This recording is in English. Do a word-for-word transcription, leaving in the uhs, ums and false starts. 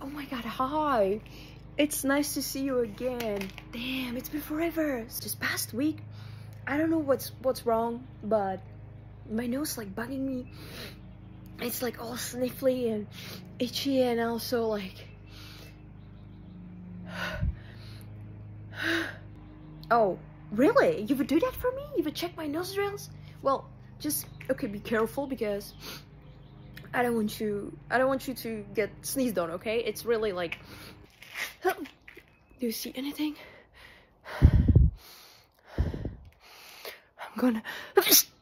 Oh my god, hi. It's nice to see you again. Damn, it's been forever. This past week, I don't know what's what's wrong, but my nose like bugging me. It's like all sniffly and itchy, and also like oh, really? You would do that for me? You would check my nostrils? Well, just okay, be careful because I don't want you I don't want you to get sneezed on, okay? It's really like, do you see anything? I'm gonna